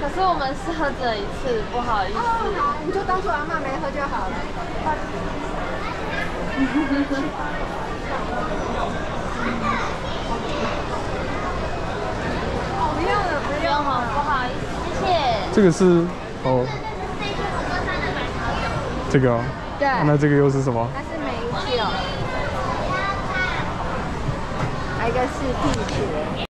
可是我们是喝了一次，不好意思。 好，你就当做阿嬷没喝就好了。不用了，不用了， 不好意思，谢谢。 这个是哦，这个哦， 对， 那这个又是什么？ 它是美酒，还有一个是啤酒。